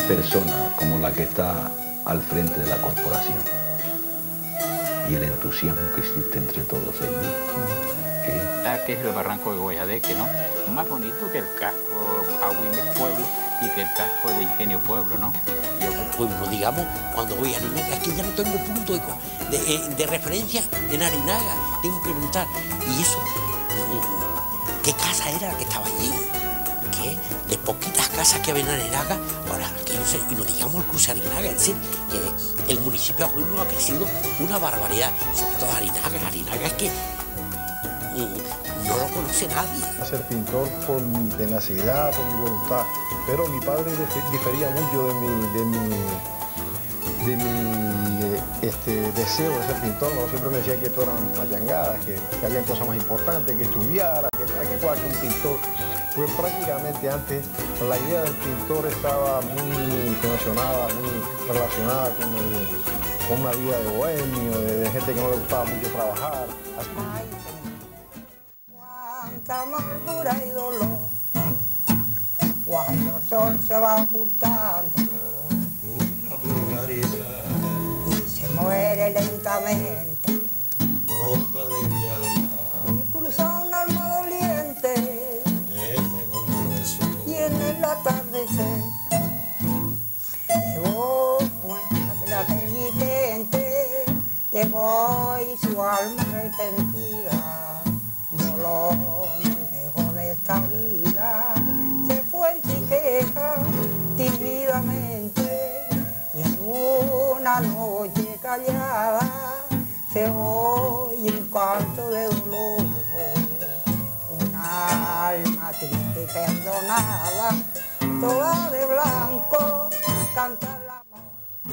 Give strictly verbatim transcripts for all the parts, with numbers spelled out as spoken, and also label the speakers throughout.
Speaker 1: persona como la que está al frente de la corporación y el entusiasmo que existe entre todos ellos. ¿Eh?
Speaker 2: Que es el barranco de Guayadeque, ¿no? Más bonito que el casco Agüimes Pueblo y que el casco de Ingenio Pueblo, ¿no?
Speaker 3: Yo como pueblo, digamos, cuando voy a Arinaga, es que ya no tengo punto de, de, de referencia en Arinaga. Tengo que preguntar, ¿y eso? ¿Qué casa era la que estaba allí? ¿Qué? De poquitas casas que había en Arinaga, ahora aquello se, y no digamos el cruce Arinaga, es decir, que el municipio de Agüimes ha crecido una barbaridad, sobre todo Arinaga. Arinaga es que no lo conoce nadie.
Speaker 4: Ser pintor por mi tenacidad, por mi voluntad, pero mi padre difería mucho de mi, de mi, de mi este, deseo de ser pintor, ¿no? Siempre me decía que esto eran mayangadas, que, que había cosas más importantes, que estudiara, que, que, que un pintor. Pues prácticamente antes la idea del pintor estaba muy conexionada, muy relacionada con, el, con una vida de bohemio, de, de gente que no le gustaba mucho trabajar.
Speaker 5: Ay, cuánta amargura y dolor, cuando el sol se va ocultando y se muere lentamente,
Speaker 6: brota de mi alma
Speaker 5: y cruza un alma doliente, y en el atardecer llegó pues la penitente, llegó y su alma arrepentida voló muy lejos de esta vida, se fue en chiqueja tímidamente, y en una noche callada se oye un canto de dolor, una alma triste y perdonada, toda de blanco, canta el amor.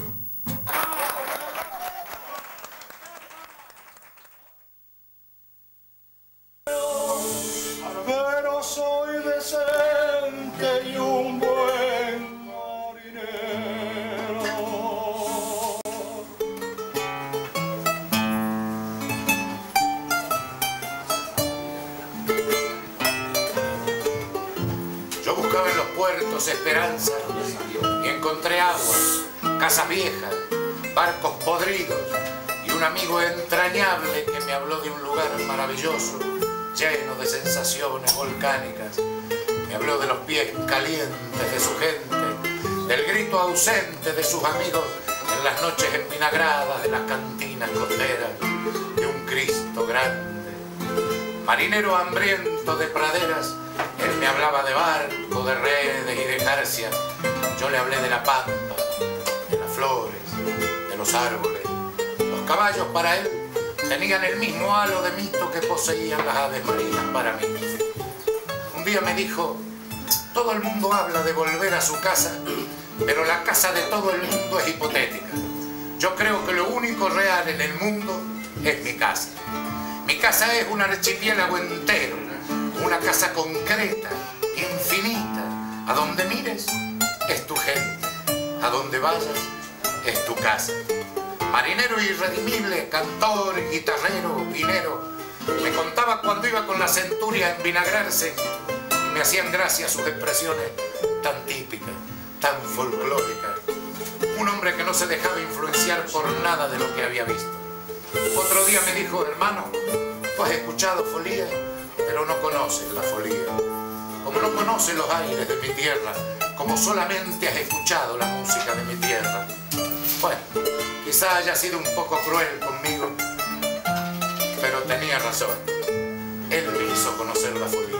Speaker 6: Pero soy decente y un buen marinero.
Speaker 7: Yo buscaba en los puertos esperanza y encontré aguas, casas viejas, barcos podridos y un amigo entrañable que me habló de un lugar maravilloso, lleno de sensaciones volcánicas. Me habló de los pies calientes de su gente, del grito ausente de sus amigos en las noches envinagradas de las cantinas costeras, de un Cristo grande. Marinero hambriento de praderas, él me hablaba de barco, de redes y de jarcias. Yo le hablé de la pampa, de las flores, de los árboles. Los caballos para él tenían el mismo halo de mito que poseían las aves marinas para mí. Un día me dijo, todo el mundo habla de volver a su casa, pero la casa de todo el mundo es hipotética. Yo creo que lo único real en el mundo es mi casa. Mi casa es un archipiélago entero, una casa concreta, infinita. A donde mires es tu gente, a donde vayas es tu casa. Marinero irredimible, cantor, guitarrero, vinero, me contaba cuando iba con la centuria a envinagrarse y me hacían gracia sus expresiones tan típicas, tan folclóricas. Un hombre que no se dejaba influenciar por nada de lo que había visto. Otro día me dijo, hermano, tú has escuchado folía, pero no conoces la folía. Como no conoces los aires de mi tierra, como solamente has escuchado la música de mi tierra. Bueno, quizá haya sido un poco cruel conmigo, pero tenía razón. Él me hizo conocer la folía.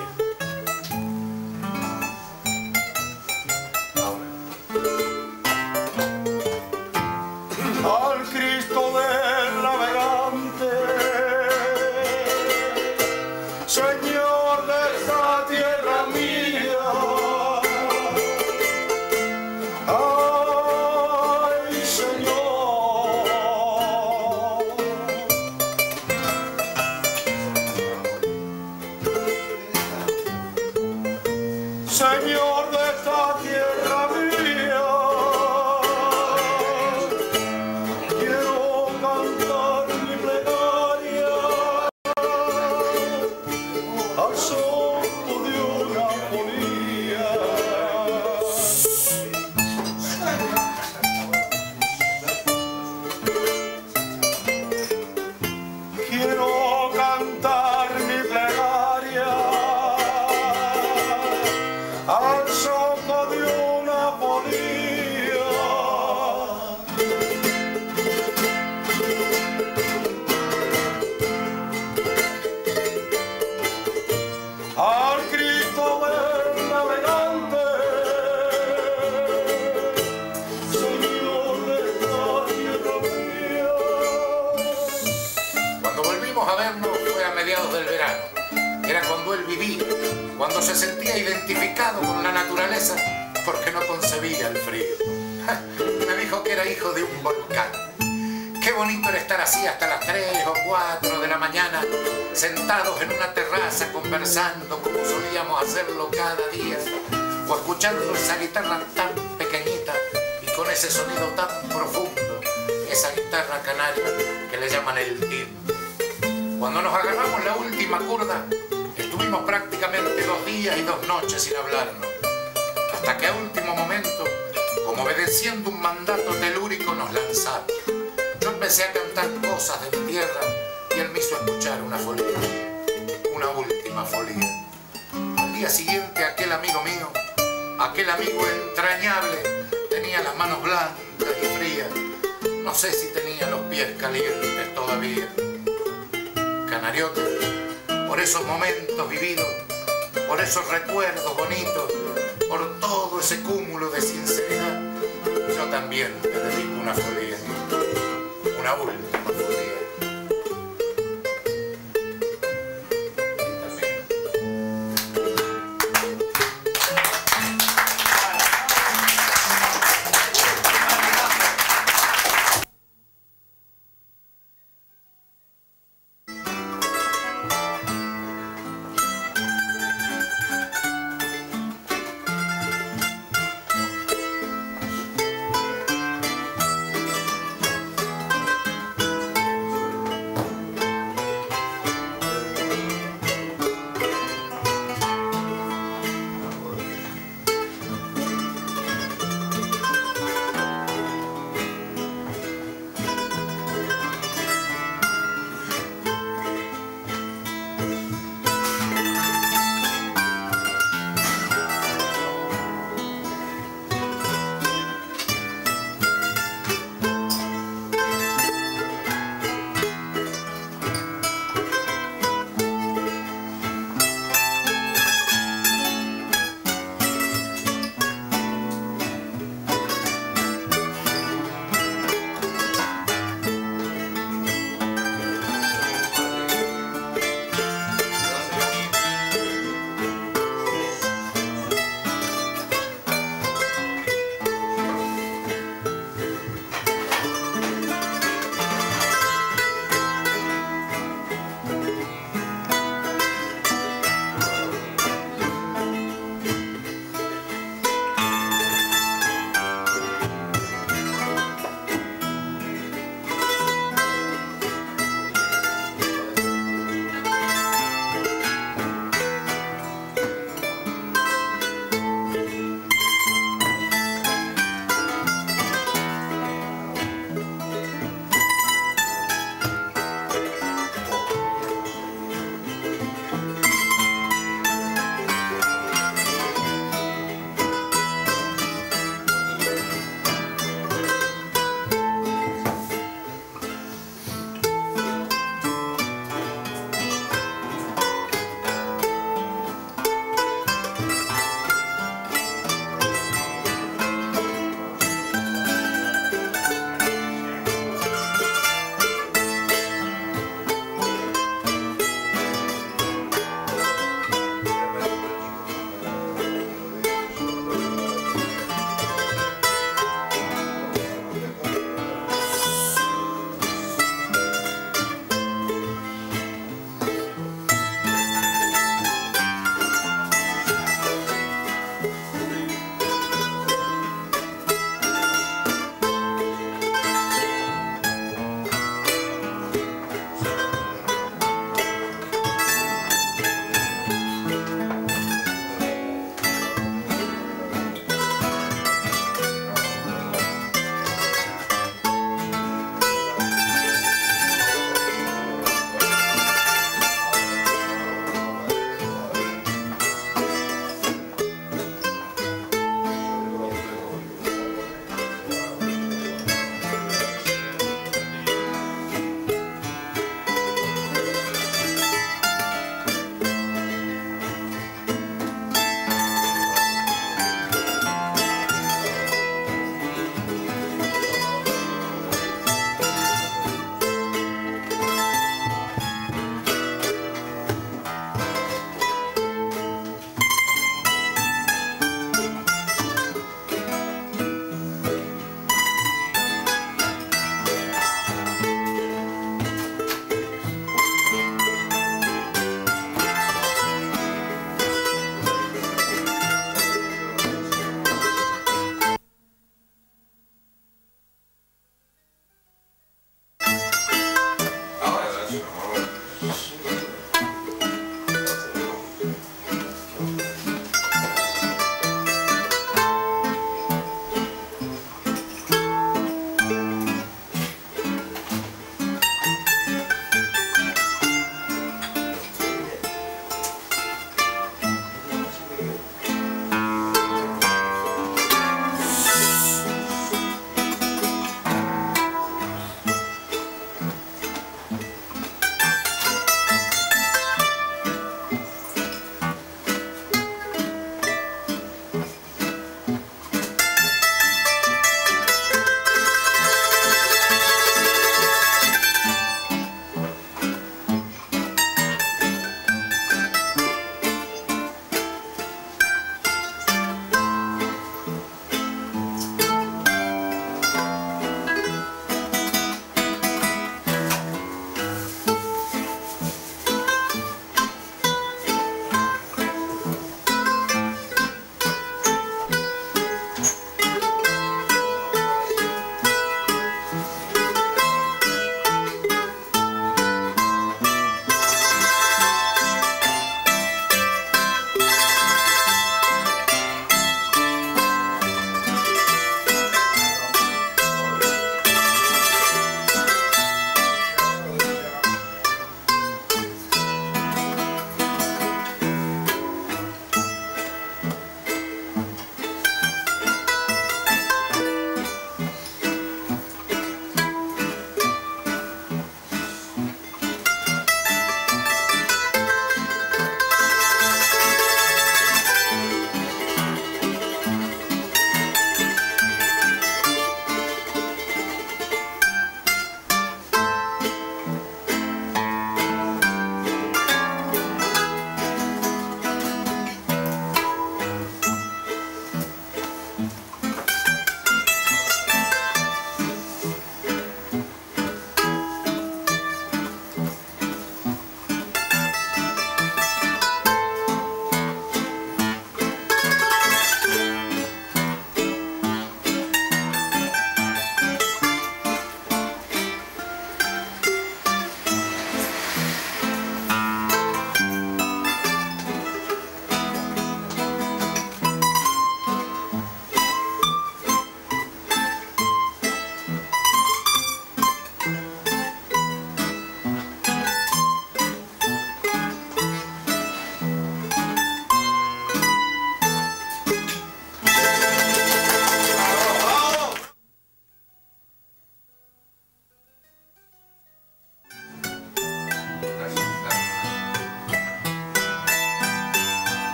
Speaker 6: Al Cristo del navegante, Señor de esta tierra mía, ay Señor, Señor de esta tierra mía, quiero cantar mi plegaria al son de una folía.
Speaker 7: era cuando él vivía, cuando se sentía identificado con la naturaleza, porque no concebía el frío. Me dijo que era hijo de un volcán. Qué bonito era estar así hasta las tres o cuatro de la mañana, sentados en una terraza conversando como solíamos hacerlo cada día, o escuchando esa guitarra tan pequeñita y con ese sonido tan profundo, esa guitarra canaria que le llaman el timbre. Cuando nos agarramos la última curda, estuvimos prácticamente dos días y dos noches sin hablarnos, hasta que a último momento, como obedeciendo un mandato telúrico, nos lanzamos. Yo empecé a cantar cosas de mi tierra y él me hizo escuchar una folía, una última folía. Al día siguiente aquel amigo mío, aquel amigo entrañable, tenía las manos blancas y frías. No sé si tenía los pies calientes todavía. Canariote, por esos momentos vividos, por esos recuerdos bonitos, por todo ese cúmulo de sinceridad, yo también te dedico una folía. Una última folía.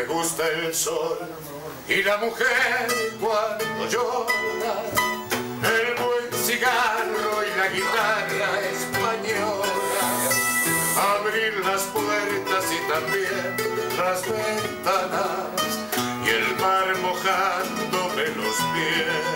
Speaker 7: gusta el sol y la mujer cuando llora, el buen cigarro y la guitarra española, abrir las puertas y también las ventanas y el mar mojándome los pies.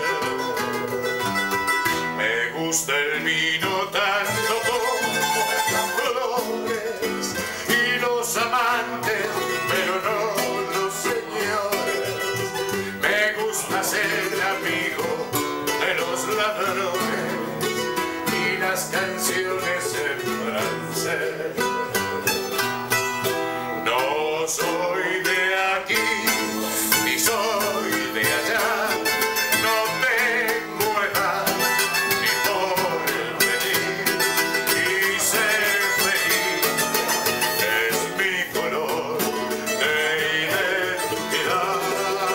Speaker 7: Me gusta el vino tanto como las flores y los amantes, pero no los señores. Me gusta ser amigo de los ladrones y las canciones en francés. No soy de aquí ni soy de allá, no tengo edad ni por venir, y ser feliz es mi color de identidad.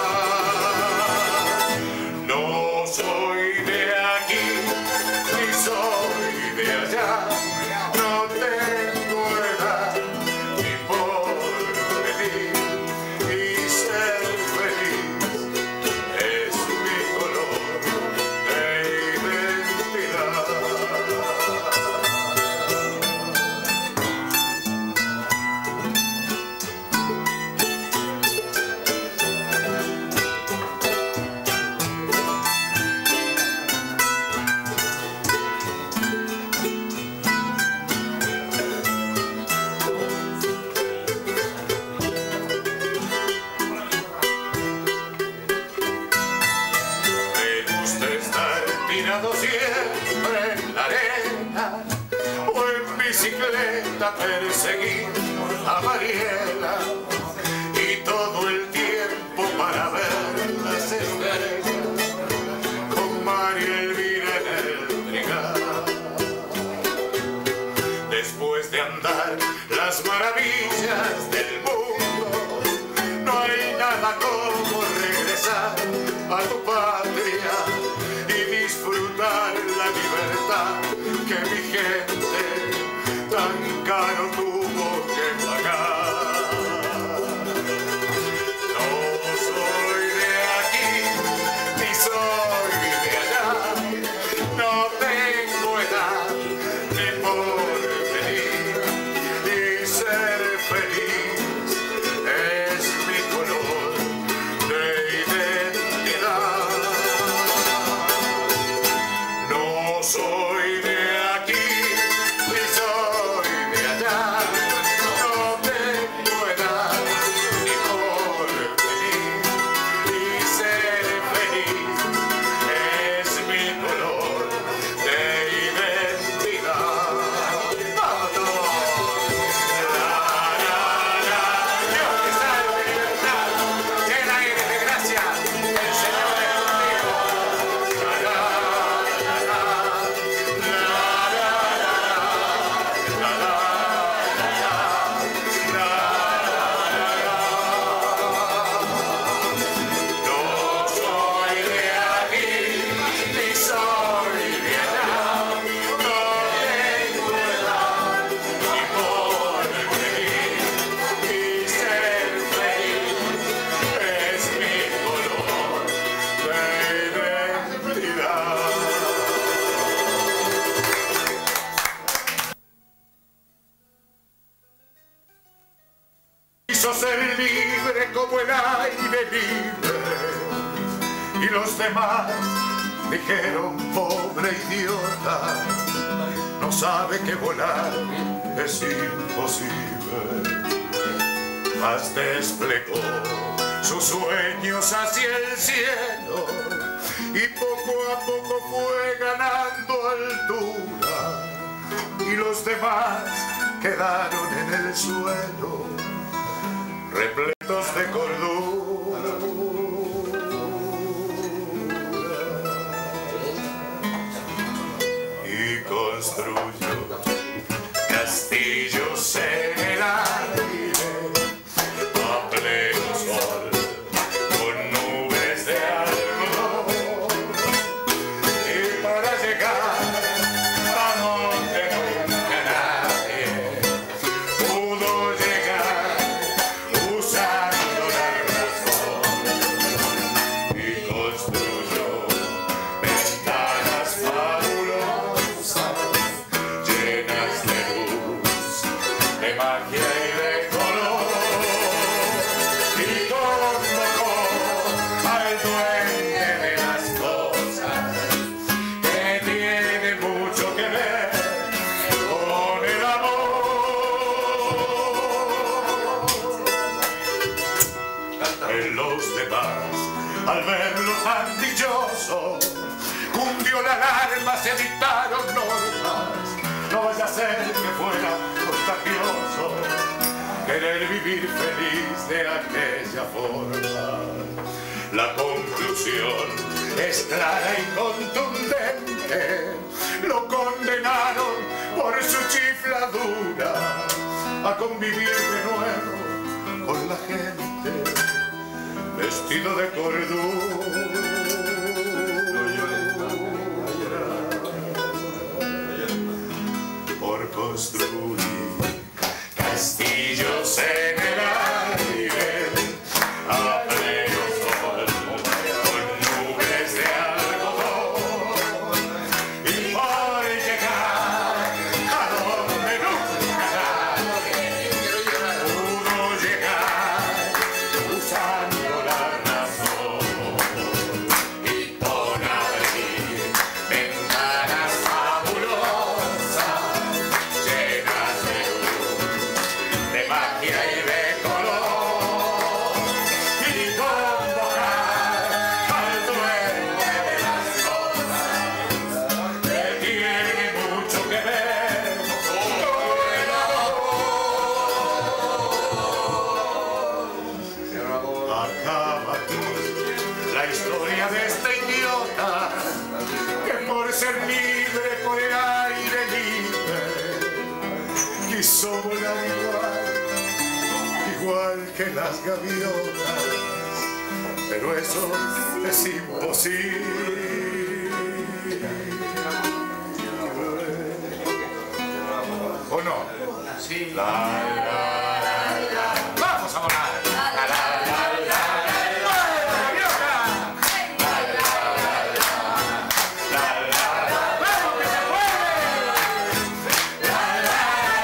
Speaker 7: No soy de aquí ni soy de allá, no tengo edad ni por venir, y ser feliz es mi color de identidad. Me gusta estar tirado siempre en la arena o en bicicleta perseguir a Mariela y todo el tiempo para ver las estrellas con María Elvira en el trigal. Después de andar las maravillas del mundo, no hay nada como regresar a tu patria y disfrutar la libertad que mi gente tan caro tuvo que pagar. No soy de aquí ni soy de allá, no tengo edad ni por venir, y ser feliz es mi color de identidad. No soy de aquí ni soy de allá, no tengo edad ni por venir, y ser feliz es mi color de identidad. ¡Vamos todos! La, la, la. Dios te salve, libertad, llena eres de gracia, el Señor es contigo. La, la, la, la, la, la, la, la, la, la, no soy de aquí ni soy de allá, no tengo edad ni por venir, y ser feliz es mi color de identidad. Quiso ser libre como el aire libre, y los demás dijeron pobre idiota, no sabe que volar es imposible. Mas desplegó sus sueños hacia el cielo y poco a poco fue ganando altura, y los demás quedaron en el suelo repletos de cordura, y construyó castillos en el aire a pleno sol con nubes de algodón, y para llegar a donde nunca nadie pudo llegar usando la
Speaker 6: en los demás. Al verlo tan dichoso, cundió la alarma, se dictaron normas. No vaya a ser que fuera contagioso querer vivir feliz de aquella forma. La conclusión es clara y contundente. Lo condenaron por su chifladura a convivir de nuevo con la gente vestido de cordura. Por construir castillos en el aire a pleno sol, con nubes de algodón, y por llegar a donde nunca pudo llegar, usando la razón, y por abrir ventanas fabulosas llenas de luz, de magia y de color, y convocar al dueño de las cosas que tiene mucho que ver con el amor. Acaba aquí la historia de este idiota que por ser libre por el aire libre quiso volar igual, igual que las gaviotas, pero eso es imposible. ¿O no? Sí. La, la, la, la. ¡Vamos a volar! La, la, la, la, la. ¡Mueve, gaviota! La, la, la, la. La, la, la. ¡Vamos que se mueve! La, la,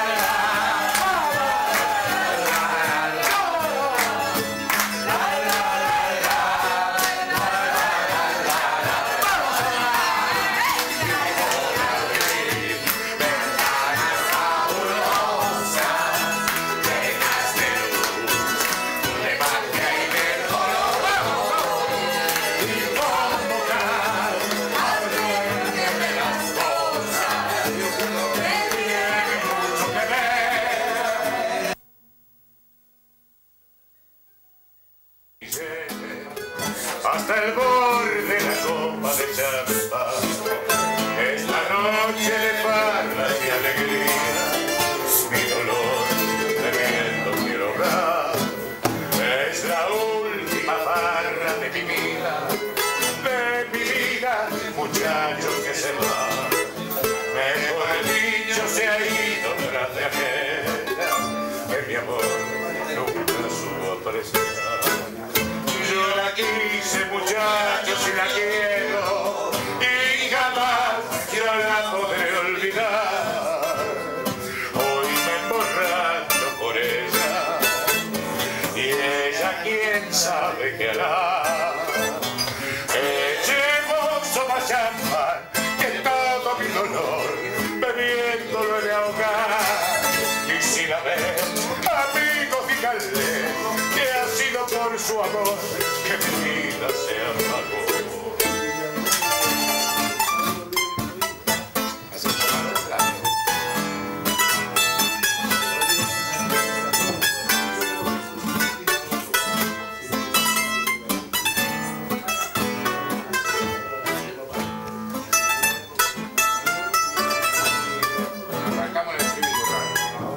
Speaker 6: hasta el borde de la copa de champán. Es la noche de farras y alegría, mi dolor bebiendo quiero ahogar. Es la última farra de mi vida, de mi vida, muchacho que se va. Mejor dicho se ha ido tras de aquella que mi amor nunca supo apreciar. Yo la quise, muchachos, y la quiero, y jamás yo la podré olvidar. Hoy me emborracho por ella, y ella quién sabe qué hará. Echemos más champán, que todo mi dolor, bebiéndolo he de ahogar. Y si la ves, amigos, díganle que ha sido por su amor que mi vida se apagó.
Speaker 7: Arrancamos el estribillo, claro.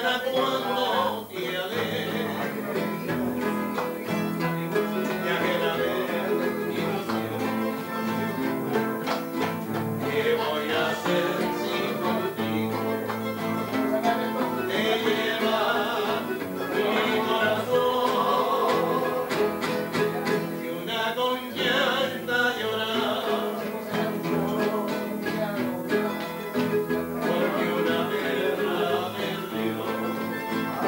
Speaker 8: será cuando te alejes. Ya que la ilusión, ¿qué voy a hacer si contigo te lleva mi corazón? Si una con llanto llorar, porque una perra perdió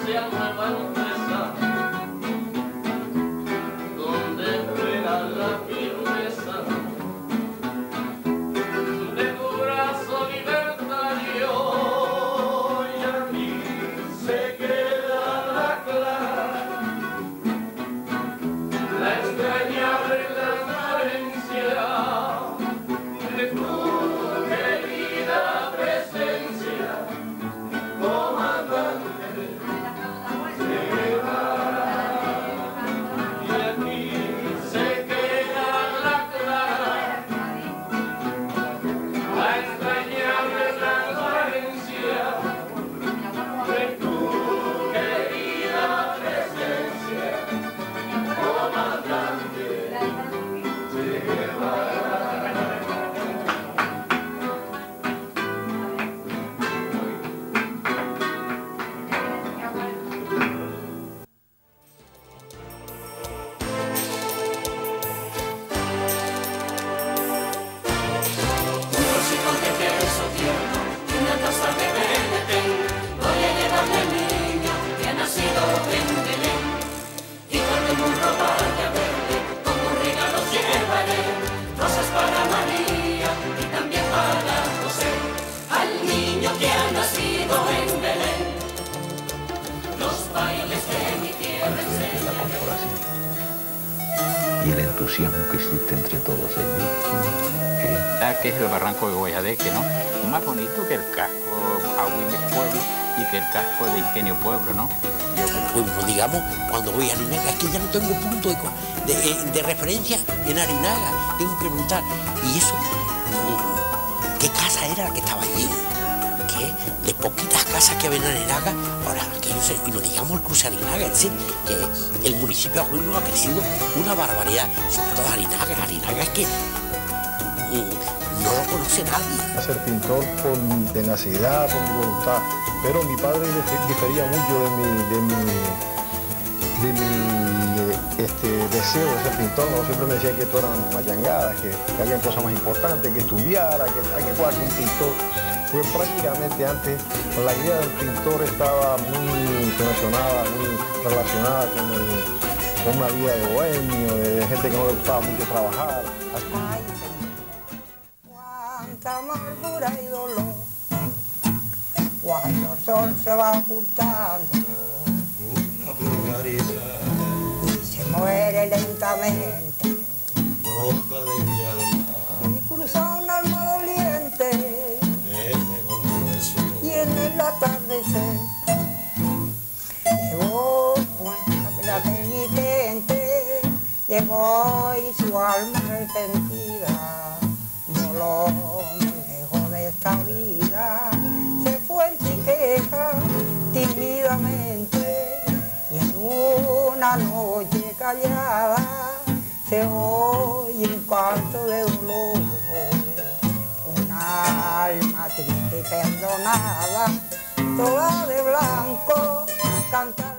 Speaker 8: sea nueva empresa, donde fuera la firmeza de tu brazo libertario, y aquí se queda la clara, la extrañable transparencia de tu querida presencia, comandante. Y aquí se queda la clara, la extrañable transparencia de tu querida presencia, comandante Che Guevara.
Speaker 1: al frente de la corporación. Y el entusiasmo que existe entre todos ellos. ¿Eh?
Speaker 2: Ah, que es el barranco de Guayadeque, ¿no? Más bonito que el casco Agüimes Pueblo y que el casco de Ingenio Pueblo, ¿no?
Speaker 3: Yo, pues, digamos, cuando voy a Arinaga, es que ya no tengo punto de, de, de referencia en Arinaga. Tengo que preguntar, ¿y eso? ¿Qué casa era la que estaba allí? ¿Qué? De poquitas casas que había en Arinaga, ahora aquello se, y no digamos el cruce Arinaga, es decir, que el municipio de Agüimes ha crecido una barbaridad, sobre todo Arinaga. Arinaga es que no lo conoce nadie.
Speaker 4: Ser pintor por mi tenacidad, por mi voluntad, pero mi padre difería mucho de mi, de mi, de mi este, deseo de ser pintor. No, siempre me decía que esto eran machangadas, que, que había cosas más importantes, que estudiara, que hay que jugar con un pintor. Pues prácticamente antes la idea del pintor estaba muy relacionada, muy relacionada con, el, con una vida de bohemio, de gente que no le gustaba mucho trabajar.
Speaker 5: Ay, cuánta amargura y dolor, cuando el sol se va ocultando y se muere lentamente, y cruza un alma doliente, y en el atardecer llegó pues la penitente, llegó y su alma arrepentida voló muy lejos de esta vida, se fue en chiqueja tímidamente, y en una noche callada se oye un canto de dolor, una alma triste y perdonada, toda de blanco, canta.